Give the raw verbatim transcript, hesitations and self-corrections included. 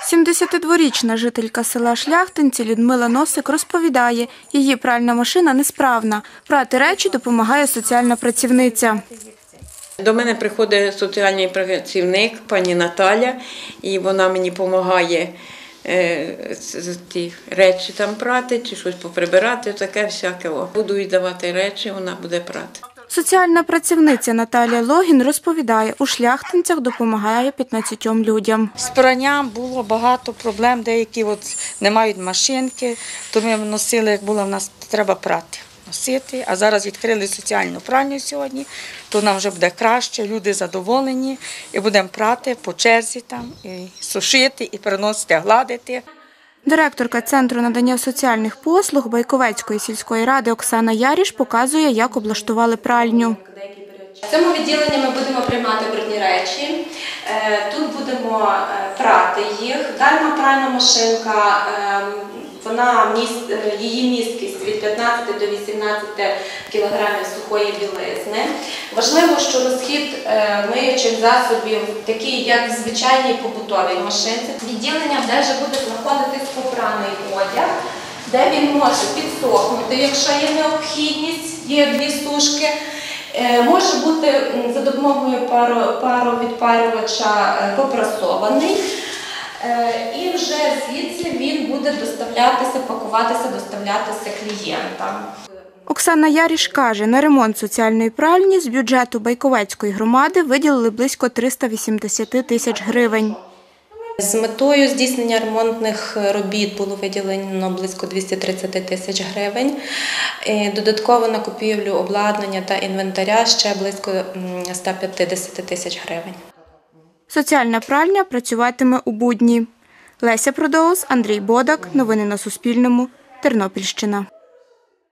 сімдесятидворічна жителька села Шляхтинці Людмила Носик розповідає, її пральна машина несправна. Прати речі допомагає соціальна працівниця. До мене приходить соціальний працівник, пані Наталя, і вона мені допомагає е, ті речі там прати, чи щось поприбирати, таке всяке. Буду їй давати речі, вона буде прати. Соціальна працівниця Наталія Логін розповідає, у Шляхтинцях допомагає п'ятнадцятьом людям. З пранням було багато проблем, деякі от не мають машинки, то ми носили, як було в нас, треба прати, носити, а зараз відкрили соціальну пральню сьогодні, то нам вже буде краще, люди задоволені, і будемо прати по черзі там, і сушити, і переносити, гладити. Директорка Центру надання соціальних послуг Байковецької сільської ради Оксана Яріш показує, як облаштували пральню. В цьому відділенні ми будемо приймати брудні речі, тут будемо прати їх. Дана пральна машинка, вона, її місткість від п'ятнадцяти до вісімнадцяти кілограмів сухої білизни. Важливо, що розхід миючих засобів такий, як в звичайній побутовій машинці. Відділення, де вже буде знаходитись попраний одяг, де він може підсохнути, якщо є необхідність, є дві сушки. Може бути за допомогою паровідпарювача попрасований. І вже звідси він буде доставлятися, пакуватися, доставлятися клієнтам. Оксана Яріш каже, на ремонт соціальної пральні з бюджету Байковецької громади виділили близько триста вісімдесят тисяч гривень. З метою здійснення ремонтних робіт було виділено близько двісті тридцять тисяч гривень. Додатково на купівлю обладнання та інвентаря ще близько ста п'ятдесят тисяч гривень. Соціальна пральня працюватиме у будні. Леся Продоус, Андрій Бодак. Новини на Суспільному. Тернопільщина.